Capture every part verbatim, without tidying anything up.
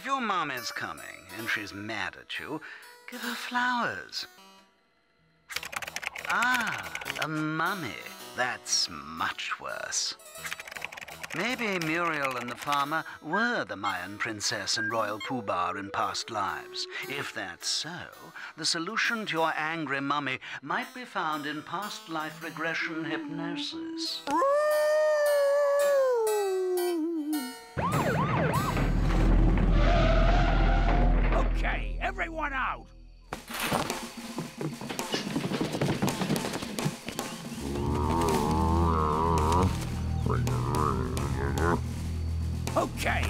If your mum is coming and she's mad at you, give her flowers. Ah, a mummy. That's much worse. Maybe Muriel and the farmer were the Mayan princess and royal poobah in past lives. If that's so, the solution to your angry mummy might be found in past life regression hypnosis. Okay, everyone out! Okay.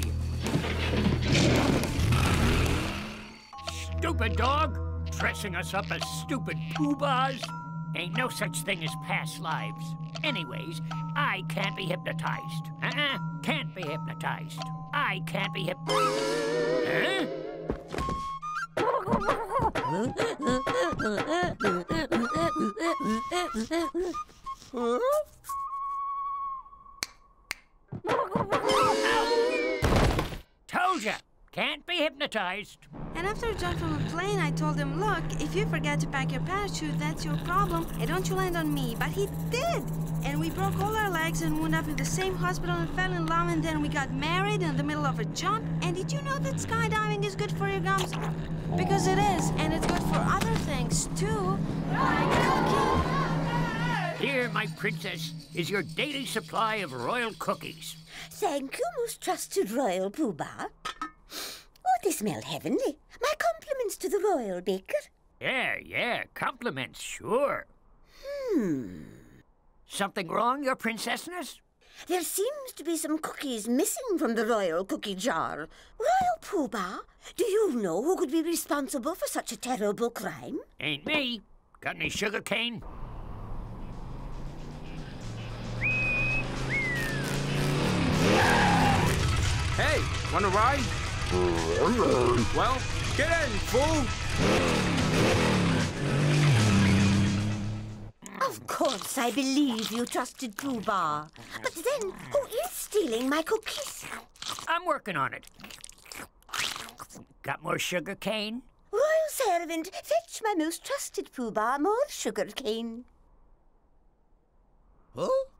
Stupid dog, dressing us up as stupid poobahs. Ain't no such thing as past lives. Anyways, I can't be hypnotized. Uh-uh, can't be hypnotized. I can't be hip... Huh? Huh? Told ya, can't be hypnotized. And after I jumped from a plane, I told him, look, if you forget to pack your parachute, that's your problem, and don't you land on me. But he did. And we broke all our legs and wound up in the same hospital and fell in love, and then we got married in the middle of a jump. And did you know that skydiving is good for your gums? Because it is, and it's good for other things, too. Like cooking. Here, my princess, is your daily supply of royal cookies. Thank you, most trusted royal poobah. Oh, they smell heavenly. My compliments to the royal baker. Yeah, yeah, compliments, sure. Hmm. Something wrong, your princessness? There seems to be some cookies missing from the royal cookie jar. Royal poobah, do you know who could be responsible for such a terrible crime? Ain't me. Got any sugar cane? Hey, wanna ride? Well, get in, fool! Of course, I believe you, trusted poobah. But then, who is stealing my cookies? I'm working on it. Got more sugar cane? Royal servant, fetch my most trusted poobah more sugar cane. Huh?